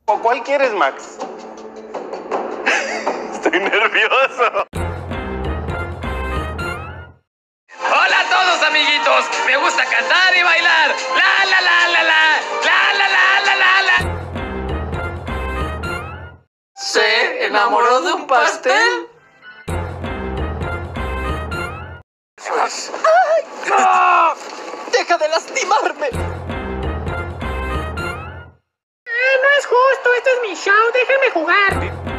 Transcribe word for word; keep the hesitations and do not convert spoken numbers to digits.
¿Cuál quieres, Max? Estoy nervioso. Hola a todos, amiguitos. Me gusta cantar y bailar. La la la la la. La la la la la la. ¿Se enamoró de un pastel? ¡Ay! ¡No! ¡Deja de lastimarme! Eh, no es justo, este es mi show, déjame jugar.